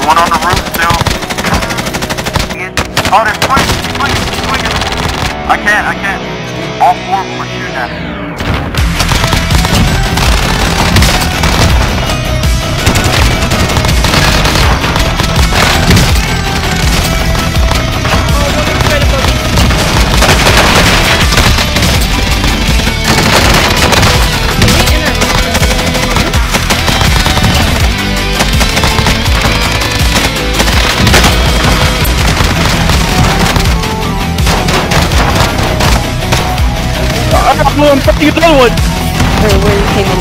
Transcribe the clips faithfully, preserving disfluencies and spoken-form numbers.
one on the roof still. Oh, there's twenty, twenty, twenty. I can't, I can't. All four of them are shooting at me. Oh, I'm fucking another one! Or where you came in.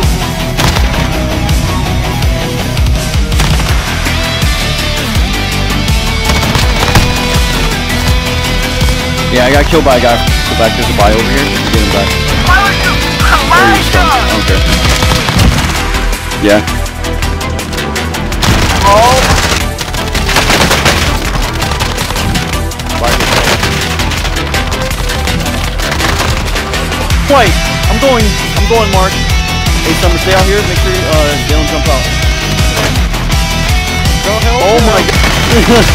Yeah, I got killed by a guy. Go back, there's a buy over here. Get him back. There you go. Okay. Yeah. Oh! Wait, I'm going, I'm going, Mark. Hey, Summer, stay out here. Make sure uh, they don't jump out. Oh my god.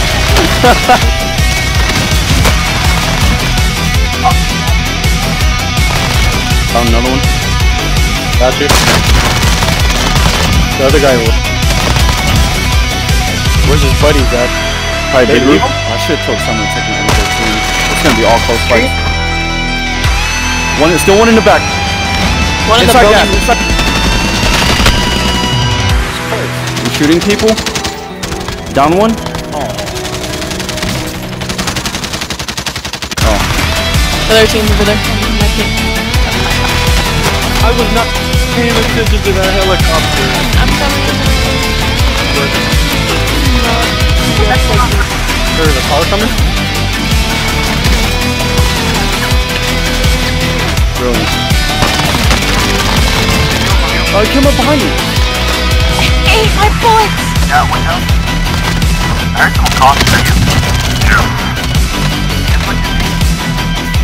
Found another one. Got you. The other guy. Where's his buddies at? Probably big roof. I should have told someone to take an M thirteen. It's gonna be all close fights. One, still one in the back. One in the inside building. gas. Inside. I'm shooting people. Down one. Oh. Oh. Other team's over there. I was not paying attention to that helicopter. I'm coming. There's a car coming? Brilliant. Oh, he came up behind me. Ate my bullets! Yeah, window. I heard someone talking to you. Sure.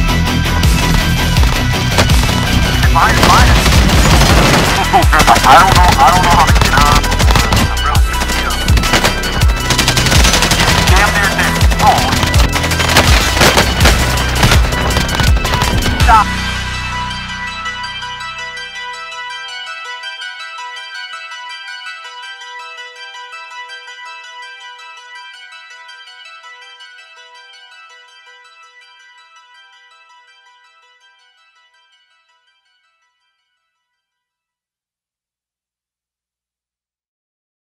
Fine, fine. I don't